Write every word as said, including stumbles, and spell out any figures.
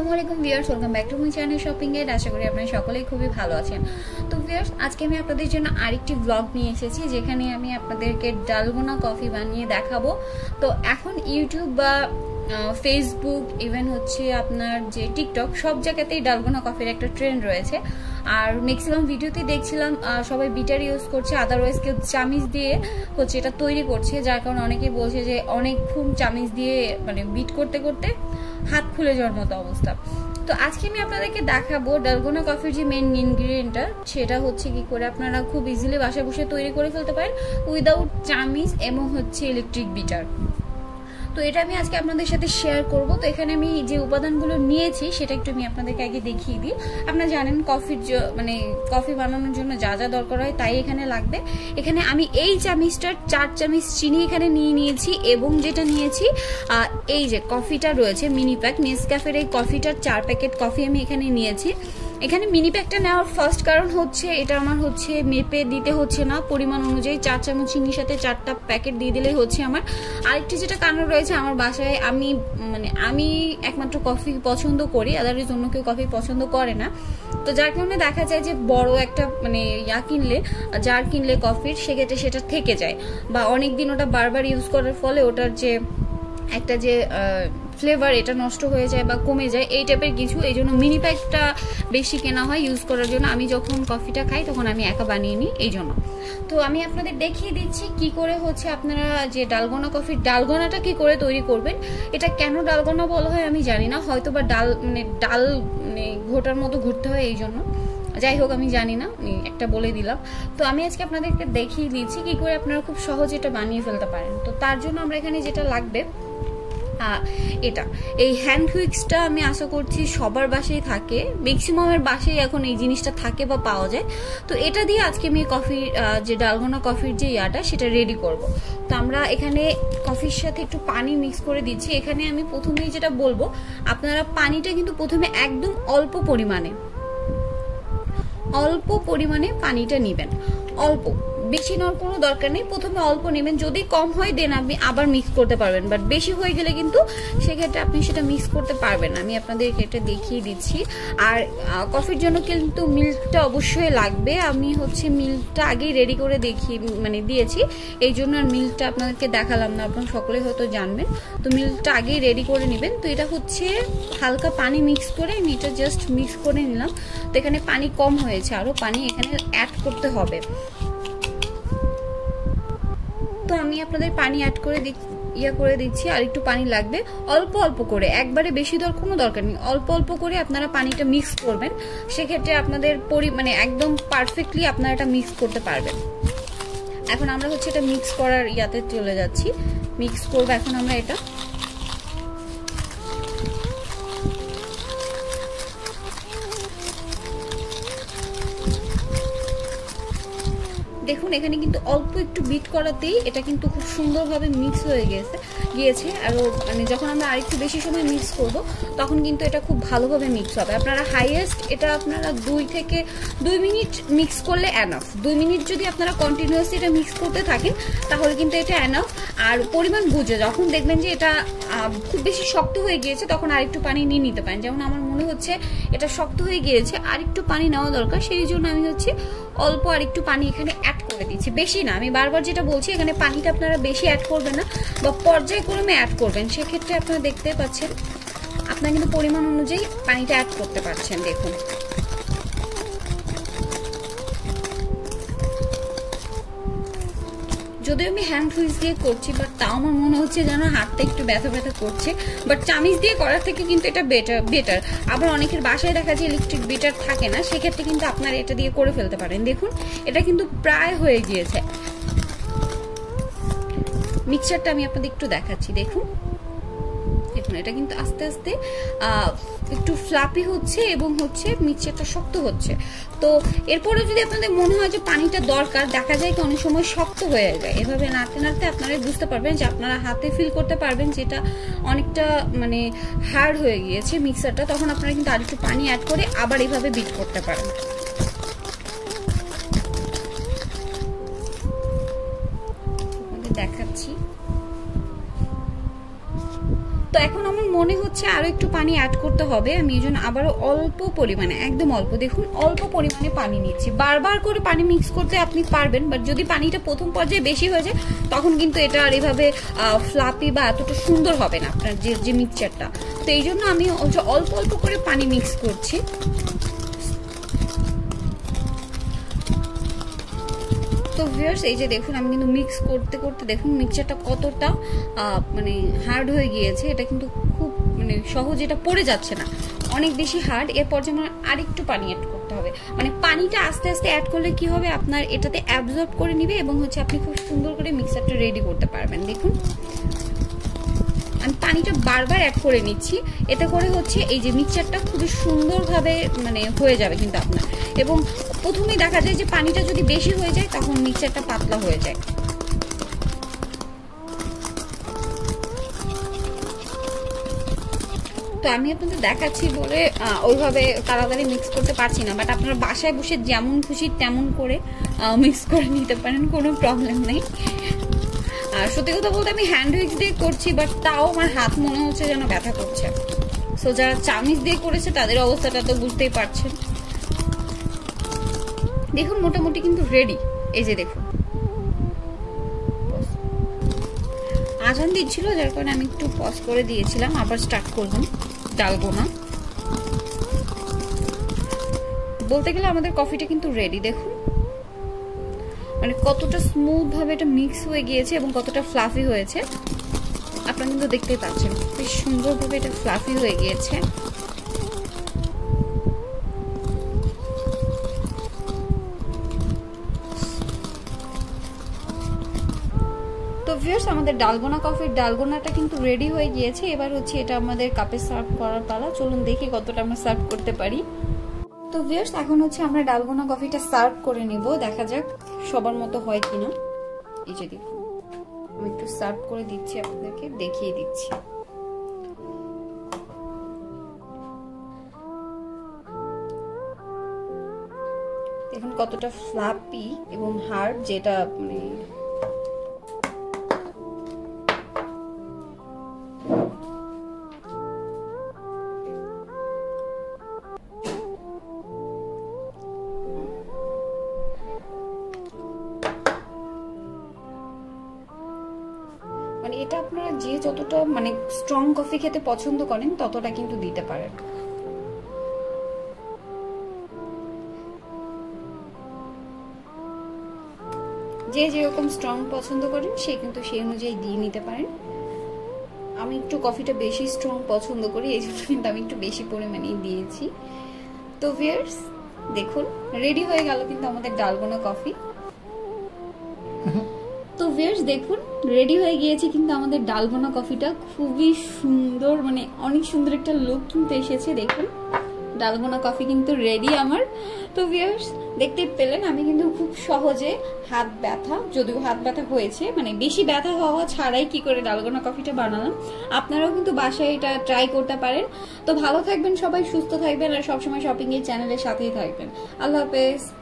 আসসালামু আলাইকুম viewers, welcome back to my channel shopping guide. আশা করি আপনারা সকলেই খুবই ভালো আছেন। তো ভিউয়ার্স, আজকে আমি আপনাদের জন্য আরেকটি ব্লগ নিয়ে এসেছি, যেখানে আমি আপনাদেরকে ডালগোনা কফি বানিয়ে দেখাবো। তো এখন ইউটিউব বা ফেসবুক, ইভেন হচ্ছে আপনার যে টিকটক, সব জায়গাতেই ডালগোনা কফির একটা ট্রেন্ড রয়েছে। আর ম্যাক্সিমাম ভিডিওতেই দেখছিলাম সবাই বিটার ইউজ করছে, আদারওয়াইজ কেউ চামিচ দিয়ে হচ্ছে এটা তৈরি করছে, যার কারণে অনেকেই বলছে যে অনেকক্ষণ চামিচ দিয়ে মানে বিট করতে করতে হাত খুলে যাওয়ার মতো অবস্থা। তো আজকে আমি আপনাদেরকে দেখাবো ডালগোনা কফির যে মেইন ইনগ্রিডিয়েন্টটা, সেটা হচ্ছে কি করে আপনারা খুব ইজিলি বাসায় বসে তৈরি করে ফেলতে পারেন উইদাউট চামিচ এবং হচ্ছে ইলেকট্রিক বিটার। তো এটা আমি আজকে আপনাদের সাথে শেয়ার করব। তো এখানে আমি যে উপাদানগুলো নিয়েছি সেটা একটু আমি আপনাদেরকে আগে দেখিয়ে দিই। আপনারা জানেন কফির মানে কফি বানানোর জন্য যা যা দরকার হয় তাই এখানে লাগবে। এখানে আমি এই চামিচটার চার চামিচ চিনি এখানে নিয়ে নিয়েছি, এবং যেটা নিয়েছি এই যে কফিটা রয়েছে মিনি প্যাক, নেসক্যাফের এই কফিটার চার প্যাকেট কফি আমি এখানে নিয়েছি। এখানে মিনি প্যাকটা নেওয়ার ফার্স্ট কারণ হচ্ছে এটা আমার হচ্ছে মেপে দিতে হচ্ছে না, পরিমাণ অনুযায়ী চার চামচ চিনির সাথে চারটা প্যাকেট দিয়ে দিলেই হচ্ছে আমার। আরেকটি যেটা কারণ রয়েছে, আমার বাসায় আমি মানে আমি একমাত্র কফি পছন্দ করি, আদারওয়াইজ অন্য কেউ কফি পছন্দ করে না। তো যার কারণে দেখা যায় যে বড় একটা মানে ইয়া কিনলে, জার কিনলে কফির, সেক্ষেত্রে সেটা থেকে যায়, বা অনেকদিন ওটা বারবার ইউজ করার ফলে ওটার যে একটা যে ফ্লেভার এটা নষ্ট হয়ে যায় বা কমে যায়, এই টাইপের কিছু। এই জন্য মিনি প্যাকটা বেশি কেনা হয় ইউজ করার জন্য। আমি যখন কফিটা খাই তখন আমি একা বানিয়ে নিই এই জন্য। তো আমি আপনাদের দেখিয়ে দিচ্ছি কি করে হচ্ছে আপনারা যে ডালগোনা কফির ডালগোনাটা কি করে তৈরি করবেন। এটা কেন ডালগোনা বলা হয় আমি জানি না, হয়তো বা ডাল মানে ডাল মানে ঘোটার মতো ঘুরতে হয় এই জন্য, যাই হোক আমি জানি না, একটা বলে দিলাম। তো আমি আজকে আপনাদেরকে দেখিয়ে দিচ্ছি কি করে আপনারা খুব সহজে এটা বানিয়ে ফেলতে পারেন। তো তার জন্য আমরা এখানে যেটা লাগবে এটা, এই হ্যান্ড হুইক্সটা আমি আশা করছি সবার বাসায় থাকে, ম্যাক্সিমামের বাসায় এখন এই জিনিসটা থাকে বা পাওয়া যায়। তো এটা দিয়ে আজকে আমি কফির যে ডালগোনা কফির যে ইয়াটা সেটা রেডি করব। তো আমরা এখানে কফির সাথে একটু পানি মিক্স করে দিচ্ছি। এখানে আমি প্রথমেই যেটা বলবো, আপনারা পানিটা কিন্তু প্রথমে একদম অল্প পরিমাণে অল্প পরিমাণে পানিটা নেবেন, অল্প, বেশি নেওয়ার কোনো দরকার নেই। প্রথমে অল্প নেবেন, যদি কম হয় দেন আপনি আবার মিক্স করতে পারবেন, বাট বেশি হয়ে গেলে কিন্তু সেক্ষেত্রে আপনি সেটা মিক্স করতে পারবেন না। আমি আপনাদেরকে এটা দেখিয়ে দিচ্ছি। আর কফির জন্য কিন্তু মিল্কটা অবশ্যই লাগবে। আমি হচ্ছে মিল্কটা আগেই রেডি করে দেখিয়ে মানে দিয়েছি, এই জন্য আর মিল্কটা আপনাদেরকে দেখালাম না, আপনারা সকলে হয়তো জানবেন। তো মিল্কটা আগেই রেডি করে নেবেন। তো এটা হচ্ছে হালকা পানি মিক্স করে আমি এটা জাস্ট মিক্স করে নিলাম। তো এখানে পানি কম হয়েছে, আরও পানি এখানে অ্যাড করতে হবে। তো আমি আপনাদের পানি অ্যাড করে ইয়া করে দিচ্ছি, আর একটু পানি লাগবে, অল্প অল্প করে, একবারে বেশি দেওয়ার কোনো দরকার নেই, অল্প অল্প করে আপনারা পানিটা মিক্স করবেন। সেক্ষেত্রে আপনাদের পরি মানে একদম পারফেক্টলি আপনারা এটা মিক্স করতে পারবেন। এখন আমরা হচ্ছে এটা মিক্স করার ইয়াতে চলে যাচ্ছি, মিক্স করবো এখন আমরা এটা। দেখুন এখানে কিন্তু অল্প একটু বিট করাতেই এটা কিন্তু খুব সুন্দরভাবে মিক্স হয়ে গেছে গিয়েছে আর মানে যখন আমরা আরেকটু বেশি সময় মিক্স করব তখন কিন্তু এটা খুব ভালোভাবে মিক্স হবে। আপনারা হাইয়েস্ট এটা আপনারা দুই থেকে দুই মিনিট মিক্স করলে এনাফ। দুই মিনিট যদি আপনারা কন্টিনিউয়াসলি এটা মিক্স করতে থাকেন তাহলে কিন্তু এটা এনাফ। আর পরিমাণ বুঝে যখন দেখবেন যে এটা খুব বেশি শক্ত হয়ে গিয়েছে তখন আরেকটু পানি নিয়ে নিতে পারেন। যেমন আমার মনে হচ্ছে এটা শক্ত হয়ে গিয়েছে, আরেকটু পানি নেওয়া দরকার, সেই জন্য আমি হচ্ছে অল্প আরেকটু পানি এখানে অ্যাড করে দিচ্ছি, বেশি না। আমি বারবার যেটা বলছি এখানে পানিটা আপনারা বেশি অ্যাড করবেন না বা পর্যায়ক্রমে অ্যাড করবেন। সেক্ষেত্রে আপনারা দেখতে পাচ্ছেন আপনারা কিন্তু পরিমাণ অনুযায়ী পানিটা অ্যাড করতে পারছেন। দেখুন যদিও আমি হ্যান্ড হুইচ দিয়ে করছি, বাট তাও আমার মনে হচ্ছে যেন হাতটা একটু ব্যথা ব্যথা করছে, বাট চামিচ দিয়ে করার থেকে কিন্তু এটা বেটার বেটার আবার অনেকের বাসায় দেখা যায় ইলেকট্রিক বিটার থাকে না, সেক্ষেত্রে কিন্তু আপনারা এটা দিয়ে করে ফেলতে পারেন। দেখুন এটা কিন্তু প্রায় হয়ে গিয়েছে। মিক্সচারটা আমি আপনাদের একটু দেখাচ্ছি। দেখুন দেখুন এটা কিন্তু আস্তে আস্তে একটু ফ্লাপি হচ্ছে এবং হচ্ছে মিক্সচারটা শক্ত হচ্ছে। তো এরপরে যদি আপনাদের মনে হয় যে পানিটা দরকার, দেখা যায় কি অনেক সময় শক্ত হয়ে যায়, এভাবে নাড়তে নাড়তে আপনারা বুঝতে পারবেন যে আপনারা হাতে ফিল করতে পারবেন যেটা অনেকটা মানে হার্ড হয়ে গিয়েছে মিক্সারটা, তখন আপনারা কিন্তু আরেকটু পানি অ্যাড করে আবার এভাবে বিট করতে পারেন। দেখাচ্ছি তো এখন আমার মনে হচ্ছে আরো একটু পানি অ্যাড করতে হবে, আমি এই জন্য আবারও অল্প পরিমাণে, একদম অল্প, দেখুন অল্প পরিমাণে পানি নিচ্ছি। বারবার করে পানি মিক্স করতে আপনি পারবেন, বাট যদি পানিটা প্রথম পর্যায়ে বেশি হয়ে যায় তখন কিন্তু এটা আর এভাবে ফ্লাপি বা এতটা সুন্দর হবে না আপনার যে যে মিক্সচারটা। তো এই জন্য আমি অল্প অল্প করে পানি মিক্স করছি। তো ভিউয়ার্স এই যে দেখুন আমি কিন্তু মিক্স করতে করতে দেখুন মিক্সচারটা কতটা মানে হার্ড হয়ে গিয়েছে, এটা কিন্তু খুব মানে সহজ, এটা পড়ে যাচ্ছে না, অনেক বেশি হার্ড। এরপর যে আমার আরেকটু পানি অ্যাড করতে হবে, মানে পানিটা আস্তে আস্তে অ্যাড করলে কি হবে আপনার এটাতে অ্যাবজর্ব করে নিবে এবং হচ্ছে আপনি খুব সুন্দর করে মিক্সচারটা রেডি করতে পারবেন। দেখুন আমি পানিটা বারবার অ্যাড করে নিচ্ছি, এতে করে হচ্ছে এই যে মিক্সচারটা খুবই সুন্দরভাবে মানে হয়ে যাবে কিন্তু আপনার। এবং প্রথমেই দেখা যায় যে পানিটা যদি বেশি হয়ে যায় তখন মিক্সচারটা পাতলা হয়ে যায়। তো আমি আপনাদের দেখাচ্ছি বলে ওইভাবে তাড়াতাড়ি মিক্স করতে পারছি না, বাট আপনারা বাসায় বসে যেমন খুশি তেমন করে মিক্স করে নিতে পারেন, কোনো প্রবলেম নেই। আর সত্যি কথা বলতে আমি হ্যান্ড উইক্স দিয়ে করছি, বাট তাও আমার হাত মনে হচ্ছে যেন ব্যথা করছে। সো যারা চামিচ দিয়ে করেছে তাদের অবস্থাটা তো বুঝতেই পারছেন। দেখুন মোটামুটি কিন্তু রেডি, এই যে দেখুন আজান দিচ্ছিল যার কারণে আমি একটু পজ করে দিয়েছিলাম, আবার স্টার্ট করলাম ডালগোনা। বলতে গেলে আমাদের কফিটা কিন্তু রেডি। দেখুন মানে কতটা স্মুথ ভাবে এটা মিক্স হয়ে গিয়েছে এবং কতটা ফ্লাফি হয়েছে আপনারা কিন্তু দেখতেই পাচ্ছেন, বেশ সুন্দরভাবে এটা ফ্লাফি হয়ে গিয়েছে। তো ভিউয়ার্স আমাদের ডালগোনা কফির ডালগোনাটা কিন্তু রেডি হয়ে গিয়েছে। এবার হচ্ছে এটা আমাদের কাপে সার্ভ করার পালা, চলুন দেখি কতটা আমরা সার্ভ করতে পারি। তো ভিউয়ার্স এখন হচ্ছে আমরা ডালগোনা কফিটা সার্ভ করে নিব, দেখা যাক সবার মতো হয় কিনা। এই যে দেখুন আমি একটু সার্ভ করে দিচ্ছি, আপনাদেরকে দেখিয়ে দিচ্ছি। দেখুন কতটা ফ্লাপি এবং হার্ড, যেটা মানে মানে এটা আপনারা যে যতটা মানে স্ট্রং কফি খেতে পছন্দ করেন ততটা কিন্তু দিতে পারেন। যে যেরকম স্ট্রং পছন্দ করেন সে কিন্তু সেই অনুযায়ী দিয়ে নিতে পারেন। আমি একটু কফিটা বেশি স্ট্রং পছন্দ করি, এই জন্য কিন্তু আমি একটু বেশি পরিমাণেই দিয়েছি। তো ভিউয়ার্স দেখুন রেডি হয়ে গেল কিন্তু আমাদের ডালগোনা কফি। তো ভিউয়ার্স দেখুন রেডি হয়ে গিয়েছে কিন্তু আমাদের ডালগোনা কফিটা, খুবই সুন্দর, মানে অনেক সুন্দর একটা লুক কিন্তু এসেছে। দেখুন ডালগোনা কফি কিন্তু রেডি আমার। তো ভিউয়ার্স দেখতে পেলেন আমি কিন্তু খুব সহজে হাত ব্যথা, যদিও হাত ব্যথা হয়েছে, মানে বেশি ব্যথা হওয়া ছাড়াই কি করে ডালগোনা কফিটা বানালাম। আপনারাও কিন্তু বাসায় এটা ট্রাই করতে পারেন। তো ভালো থাকবেন সবাই, সুস্থ থাকবেন আর সবসময় শপিং এর চ্যানেলের সাথেই থাকবেন। আল্লাহ হাফেজ।